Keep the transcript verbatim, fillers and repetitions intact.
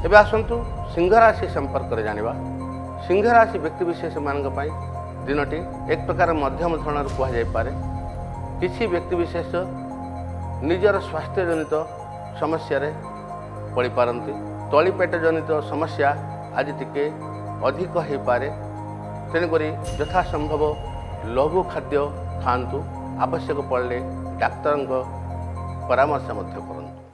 एबे आसंतु सिंह राशि संपर्क में जानिबा। सिंह राशि व्यक्तिविशेष मानक पई दिनटी एक प्रकार मध्यम धरणर कह जाय पारे। किछि व्यक्तिविशेष निजर स्वास्थ्य जनित समस्या रे पड़ी पारंती। तलीपेट जनित समस्या आज टिके अधिक हो पारे। तेणुक यथासंभव लघु खाद्य खाआंतु। आवश्यक पड़े डाक्तर परामर्श करंतु।